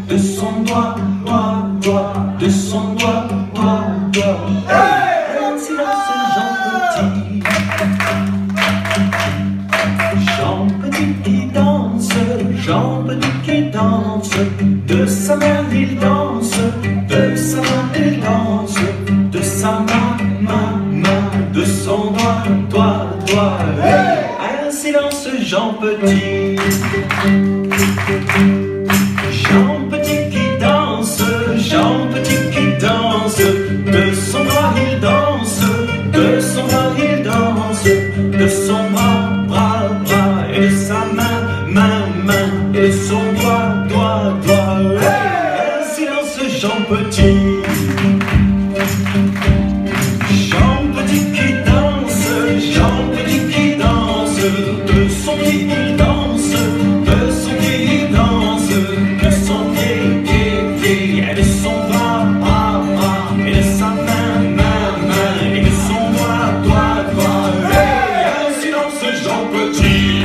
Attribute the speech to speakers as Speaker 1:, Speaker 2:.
Speaker 1: de son doigt, de son doigt, Hey! Un silence, Jean Petit qui danse, Jean Petit qui danse, de sa main il danse, de sa main il danse, de sa main, de son doigt, Hey! Un silence, Jean Petit. Jean Petit qui danse, Jean Petit qui danse, de son bras il danse, de son bras il danse, de son bras, et de sa main, et de son doigt, Hey! Un silence, Jean Petit. Jean Petit qui danse, Jean Petit qui danse, de son pied il danse, de son pied il danse, de son pied, et de son bras, et de sa main, et de son doigt, Hey! Un silence, Jean Petit.